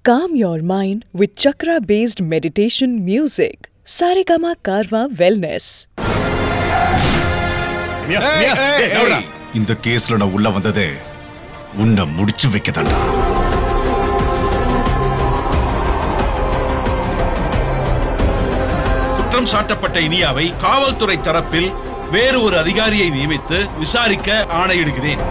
Calm your mind with chakra-based meditation music. Saregama Karva Wellness. இந்த கேஸ்ல நான் உள்ள வந்ததே உன்னை முடிச்சு வைக்கதாண்டா. குற்றம் சாட்டப்பட்ட இனியாவை காவல்துறை தரப்பில் வேறு ஒரு அதிகாரியை நியமித்து விசாரிக்க ஆணையிடுகிறேன்.